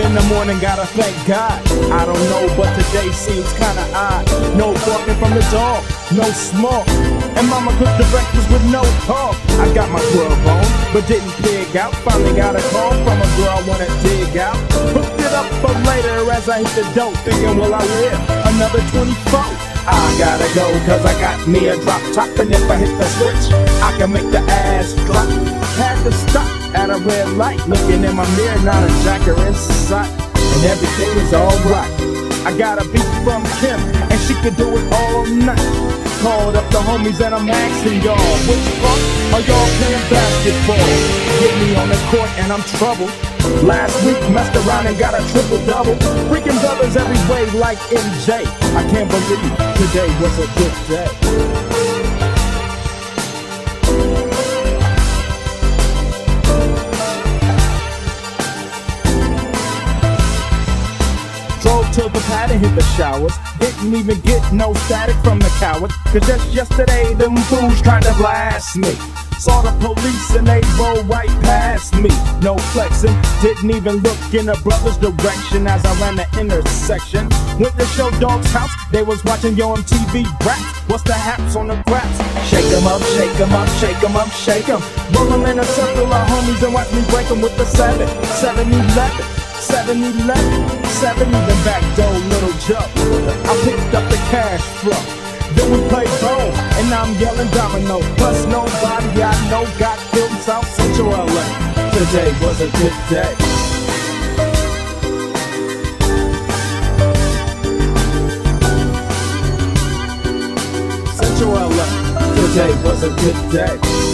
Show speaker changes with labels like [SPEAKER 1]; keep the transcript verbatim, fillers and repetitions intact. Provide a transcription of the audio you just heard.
[SPEAKER 1] in the morning, gotta thank God. I don't know, but today seems kinda odd. No barking from the dog, no smoke, and mama cooked the breakfast with no talk. I got my grub on, but didn't pig out. Finally got a call from a girl I wanna dig out. Hooked it up for later as I hit the dope, thinking will I live another twenty-four? I gotta go cause I got me a drop top, and if I hit the switch, I can make the ass drop. Had to stop at a red light, looking in my mirror, not a jacker in sight, and everything is alright. I got a beat from Kim, and she could do it all night. Called up the homies and I'm asking y'all, which part are y'all playing basketball? Get me on the court and I'm troubled. Last week messed around and got a triple-double. Freaking brothers every way like M J. I can't believe today was a good day. Drove to the pad and hit the showers. Didn't even get no static from the cowards, cause just yesterday them fools tried to blast me. Saw the police and they rolled right past me. No flexing, didn't even look in the brother's direction as I ran the intersection. Went to Show Dog's house, they was watching Yo M T V raps. What's the haps on the graps? Shake 'em up, shake 'em up, shake 'em up, shake 'em. Roll 'em in a circle of homies and watch me break 'em with the seven, seven eleven, seven eleven, seven even back door Little Joe. I picked up the cash flow. Then we played ball, and now I'm yelling domino. Plus nobody I know got killed in South Central L A. Today was a good day. Central L A. Today was a good day.